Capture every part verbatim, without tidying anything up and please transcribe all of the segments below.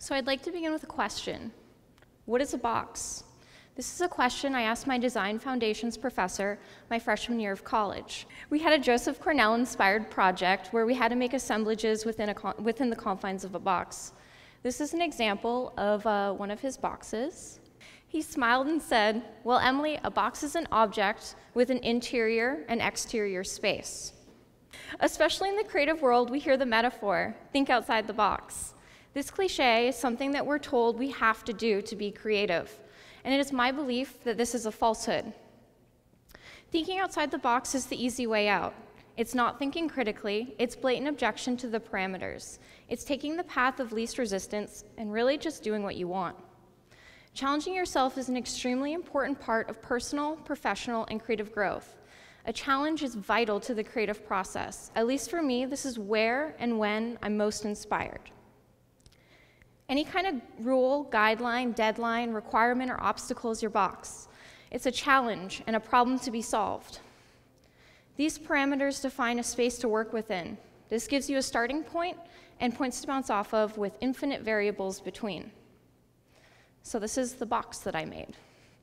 So I'd like to begin with a question. What is a box? This is a question I asked my Design Foundations professor my freshman year of college. We had a Joseph Cornell-inspired project where we had to make assemblages within, a within the confines of a box. This is an example of uh, one of his boxes. He smiled and said, "Well, Emily, a box is an object with an interior and exterior space." Especially in the creative world, we hear the metaphor, think outside the box. This cliche is something that we're told we have to do to be creative, and it is my belief that this is a falsehood. Thinking outside the box is the easy way out. It's not thinking critically, it's blatant objection to the parameters. It's taking the path of least resistance and really just doing what you want. Challenging yourself is an extremely important part of personal, professional, and creative growth. A challenge is vital to the creative process. At least for me, this is where and when I'm most inspired. Any kind of rule, guideline, deadline, requirement, or obstacle is your box. It's a challenge and a problem to be solved. These parameters define a space to work within. This gives you a starting point and points to bounce off of with infinite variables between. So this is the box that I made.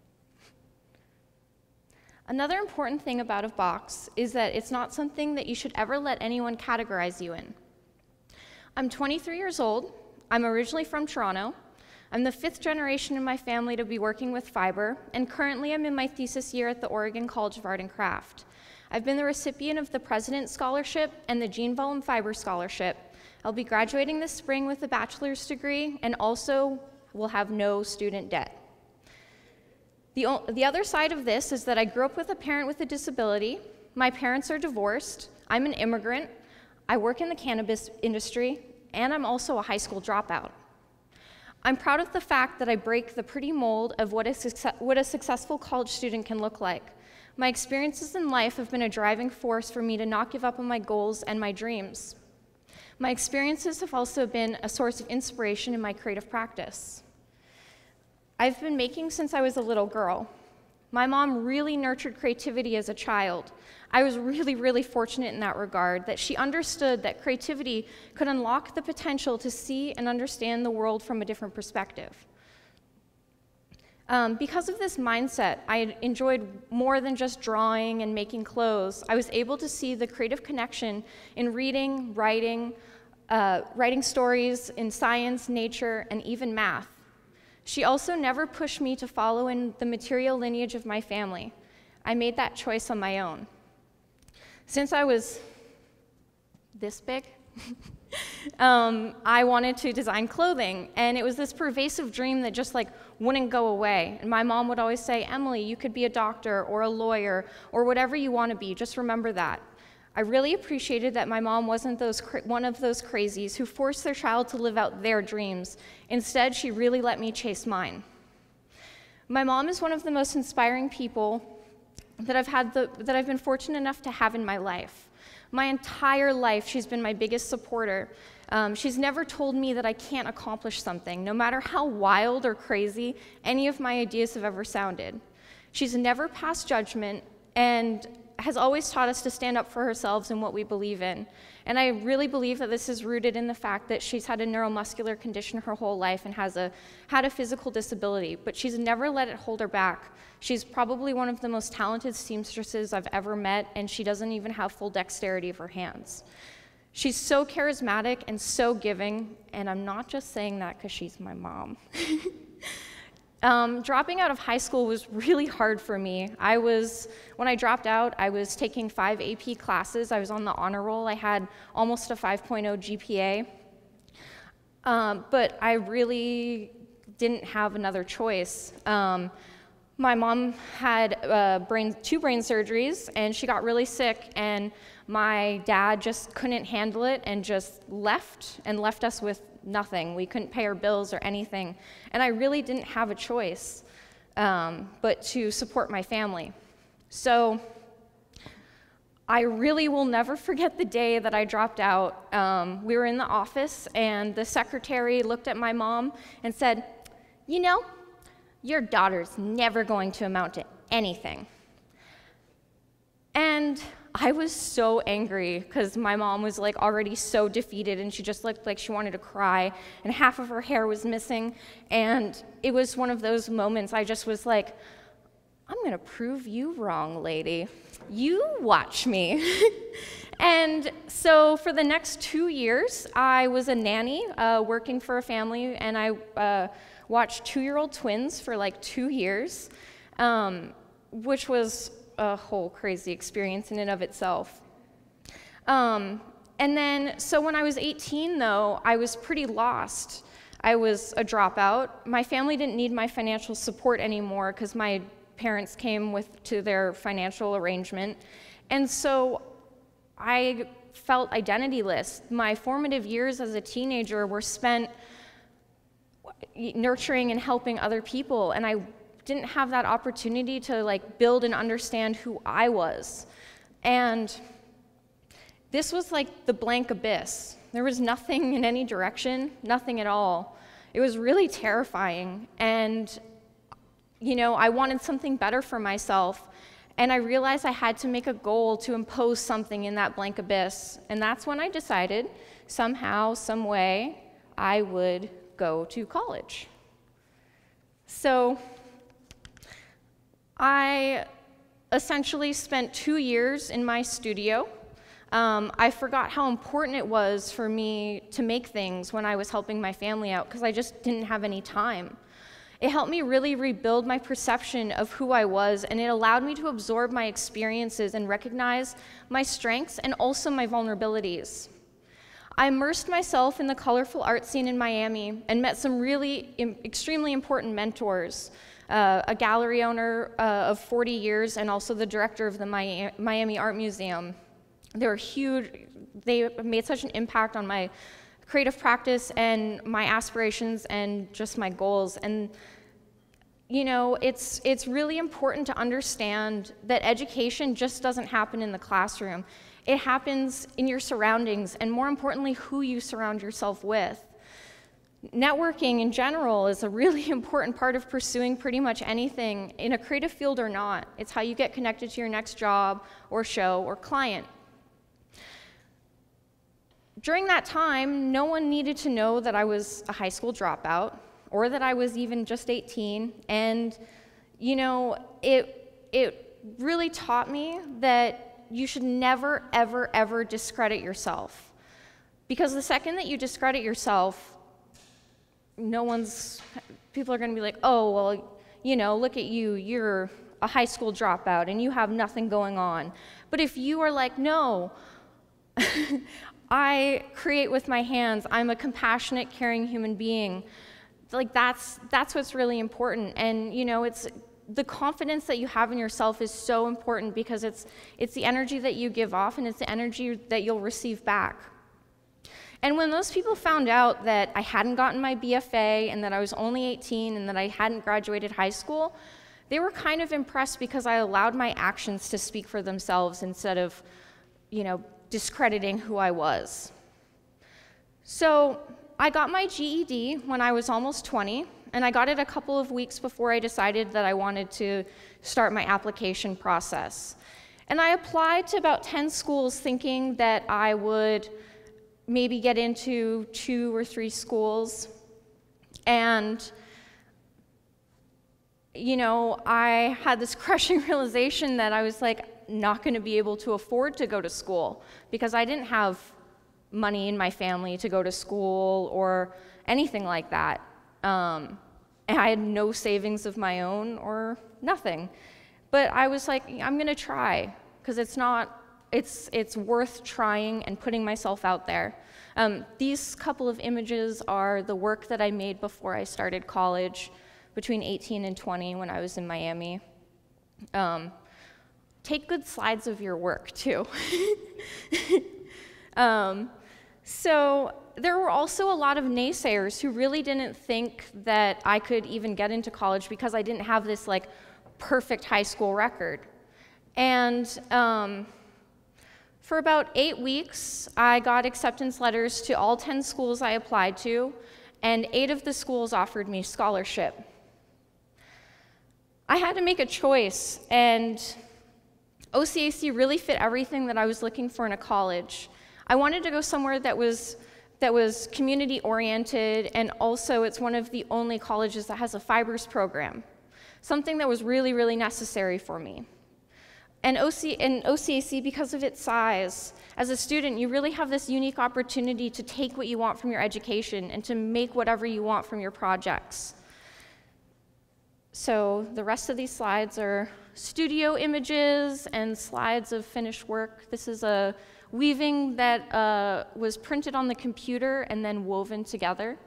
Another important thing about a box is that it's not something that you should ever let anyone categorize you in. I'm twenty-three years old. I'm originally from Toronto. I'm the fifth generation in my family to be working with fiber, and currently I'm in my thesis year at the Oregon College of Art and Craft. I've been the recipient of the President's Scholarship and the Jean Vellum Fiber Scholarship. I'll be graduating this spring with a bachelor's degree and also will have no student debt. The, the other side of this is that I grew up with a parent with a disability. My parents are divorced. I'm an immigrant. I work in the cannabis industry, and I'm also a high school dropout. I'm proud of the fact that I break the pretty mold of what a, success, what a successful college student can look like. My experiences in life have been a driving force for me to not give up on my goals and my dreams. My experiences have also been a source of inspiration in my creative practice. I've been making since I was a little girl. My mom really nurtured creativity as a child. I was really, really fortunate in that regard, that she understood that creativity could unlock the potential to see and understand the world from a different perspective. Um, because of this mindset, I enjoyed more than just drawing and making clothes. I was able to see the creative connection in reading, writing, uh, writing stories in science, nature, and even math. She also never pushed me to follow in the material lineage of my family. I made that choice on my own. Since I was this big, um, I wanted to design clothing, and it was this pervasive dream that just like wouldn't go away. And my mom would always say, "Emily, you could be a doctor or a lawyer or whatever you want to be, just remember that." I really appreciated that my mom wasn't those one of those crazies who forced their child to live out their dreams. Instead, she really let me chase mine. My mom is one of the most inspiring people that I've had the, that I've been fortunate enough to have in my life. My entire life, she's been my biggest supporter. Um, she's never told me that I can't accomplish something, no matter how wild or crazy any of my ideas have ever sounded. She's never passed judgment and has always taught us to stand up for ourselves and what we believe in. And I really believe that this is rooted in the fact that she's had a neuromuscular condition her whole life and has a, had a physical disability, but she's never let it hold her back. She's probably one of the most talented seamstresses I've ever met, and she doesn't even have full dexterity of her hands. She's so charismatic and so giving, and I'm not just saying that because she's my mom. Um, dropping out of high school was really hard for me. I was, when I dropped out, I was taking five A P classes. I was on the honor roll. I had almost a five point oh G P A. Um, but I really didn't have another choice. Um, my mom had uh, brain, two brain surgeries, and she got really sick, and my dad just couldn't handle it and just left, and left us with nothing. We couldn't pay our bills or anything. And I really didn't have a choice um, but to support my family. So I really will never forget the day that I dropped out. Um, we were in the office, and the secretary looked at my mom and said, "You know, your daughter's never going to amount to anything." And I was so angry because my mom was like already so defeated and she just looked like she wanted to cry and half of her hair was missing. And it was one of those moments I just was like, I'm gonna prove you wrong, lady. You watch me. And so for the next two years, I was a nanny uh, working for a family, and I uh, watched two-year-old twins for like two years, um, which was a whole crazy experience in and of itself. Um, and then, so when I was eighteen, though, I was pretty lost. I was a dropout. My family didn't need my financial support anymore because my parents came with to their financial arrangement. And so I felt identityless. My formative years as a teenager were spent nurturing and helping other people, and I didn't have that opportunity to like build and understand who I was. And this was like the blank abyss. There was nothing in any direction, nothing at all. It was really terrifying, and you know, I wanted something better for myself, and I realized I had to make a goal to impose something in that blank abyss, and that's when I decided, somehow, some way, I would go to college. So I essentially spent two years in my studio. Um, I forgot how important it was for me to make things when I was helping my family out, because I just didn't have any time. It helped me really rebuild my perception of who I was, and it allowed me to absorb my experiences and recognize my strengths and also my vulnerabilities. I immersed myself in the colorful art scene in Miami and met some really im- extremely important mentors, uh, a gallery owner uh, of forty years and also the director of the Mi- Miami Art Museum. They were huge. They made such an impact on my creative practice and my aspirations and just my goals. And you know, it's it's really important to understand that education just doesn't happen in the classroom. It happens in your surroundings, and more importantly, who you surround yourself with. Networking in general is a really important part of pursuing pretty much anything in a creative field or not. It's how you get connected to your next job or show or client. During that time, no one needed to know that I was a high school dropout or that I was even just eighteen. And, you know, it, it really taught me that you should never, ever, ever discredit yourself. Because the second that you discredit yourself, no one's, people are going to be like, oh, well, you know, look at you, you're a high school dropout and you have nothing going on. But if you are like, no, I create with my hands, I'm a compassionate, caring human being, like that's that's what's really important. And you know, it's the confidence that you have in yourself is so important, because it's it's the energy that you give off and it's the energy that you'll receive back. And when those people found out that I hadn't gotten my B F A and that I was only eighteen and that I hadn't graduated high school, they were kind of impressed because I allowed my actions to speak for themselves instead of, you know, discrediting who I was. So I got my G E D when I was almost twenty, and I got it a couple of weeks before I decided that I wanted to start my application process. And I applied to about ten schools thinking that I would maybe get into two or three schools. And you know, I had this crushing realization that I was like, not going to be able to afford to go to school because I didn't have money in my family to go to school or anything like that. Um, and I had no savings of my own or nothing. But I was like, I'm going to try, because it's not, it's, it's worth trying and putting myself out there. Um, these couple of images are the work that I made before I started college, between eighteen and twenty when I was in Miami. Um, Take good slides of your work, too. um, so there were also a lot of naysayers who really didn't think that I could even get into college because I didn't have this like perfect high school record. And um, for about eight weeks, I got acceptance letters to all ten schools I applied to, and eight of the schools offered me scholarship. I had to make a choice, and O C A C really fit everything that I was looking for in a college. I wanted to go somewhere that was, that was community-oriented, and also it's one of the only colleges that has a fibers program, something that was really, really necessary for me. And, O C, and O C A C, because of its size, as a student, you really have this unique opportunity to take what you want from your education and to make whatever you want from your projects. So the rest of these slides are studio images and slides of finished work. This is a weaving that uh, was printed on the computer and then woven together.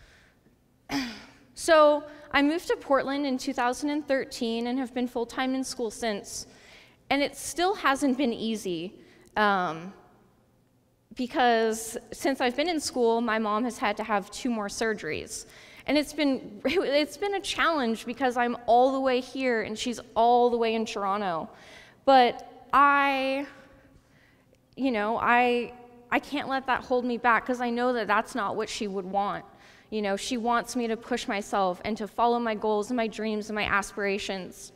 So I moved to Portland in two thousand thirteen and have been full-time in school since. And it still hasn't been easy um, because since I've been in school, my mom has had to have two more surgeries. And it's been, it's been a challenge because I'm all the way here and she's all the way in Toronto. But I, you know, I, I can't let that hold me back because I know that that's not what she would want. You know, she wants me to push myself and to follow my goals and my dreams and my aspirations.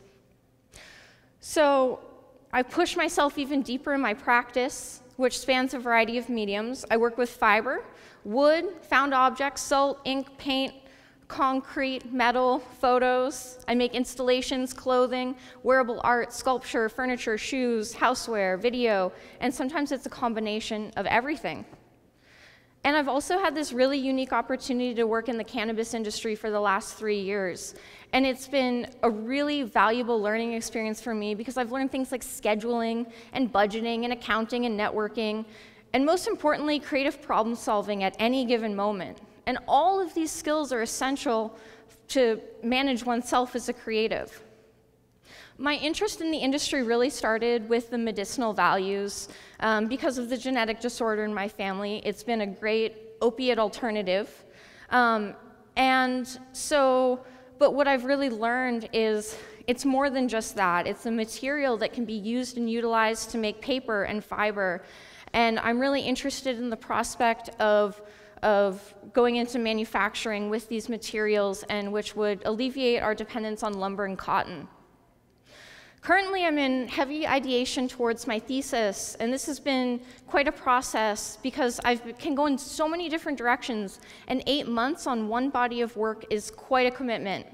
So I push myself even deeper in my practice, which spans a variety of mediums. I work with fiber, wood, found objects, salt, ink, paint, concrete, metal, photos. I make installations, clothing, wearable art, sculpture, furniture, shoes, houseware, video, and sometimes it's a combination of everything. And I've also had this really unique opportunity to work in the cannabis industry for the last three years. And it's been a really valuable learning experience for me because I've learned things like scheduling and budgeting and accounting and networking, and most importantly, creative problem solving at any given moment. And all of these skills are essential to manage oneself as a creative. My interest in the industry really started with the medicinal values. Um, because of the genetic disorder in my family, it's been a great opiate alternative. Um, and so, but what I've really learned is it's more than just that. It's a material that can be used and utilized to make paper and fiber. And I'm really interested in the prospect of of going into manufacturing with these materials, and which would alleviate our dependence on lumber and cotton. Currently, I'm in heavy ideation towards my thesis, and this has been quite a process because I can go in so many different directions, and eight months on one body of work is quite a commitment.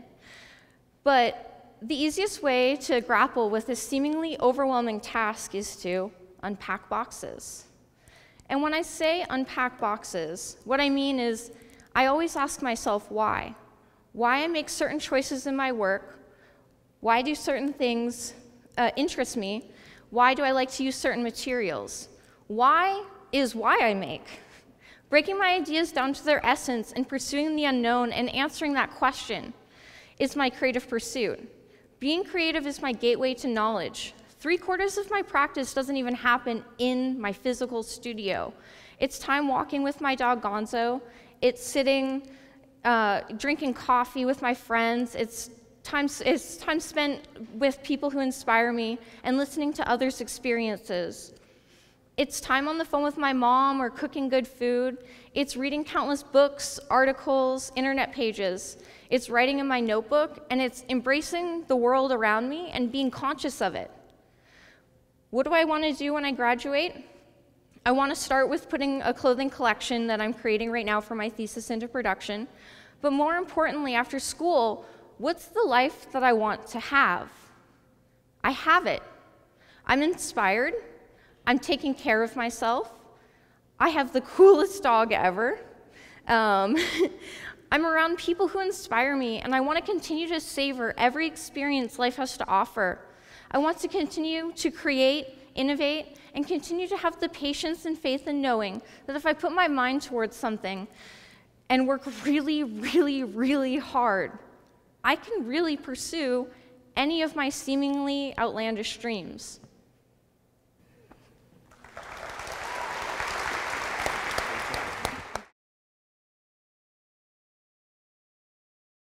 But the easiest way to grapple with this seemingly overwhelming task is to unpack boxes. And when I say unpack boxes, what I mean is I always ask myself why. Why I make certain choices in my work, why do certain things uh, interest me, why do I like to use certain materials? Why is why I make. Breaking my ideas down to their essence and pursuing the unknown and answering that question is my creative pursuit. Being creative is my gateway to knowledge. Three quarters of my practice doesn't even happen in my physical studio. It's time walking with my dog Gonzo. It's sitting, uh, drinking coffee with my friends. It's time, it's time spent with people who inspire me and listening to others' experiences. It's time on the phone with my mom or cooking good food. It's reading countless books, articles, internet pages. It's writing in my notebook, and it's embracing the world around me and being conscious of it. What do I want to do when I graduate? I want to start with putting a clothing collection that I'm creating right now for my thesis into production. But more importantly, after school, what's the life that I want to have? I have it. I'm inspired. I'm taking care of myself. I have the coolest dog ever. Um, I'm around people who inspire me, and I want to continue to savor every experience life has to offer. I want to continue to create, innovate, and continue to have the patience and faith in knowing that if I put my mind towards something and work really, really, really hard, I can really pursue any of my seemingly outlandish dreams.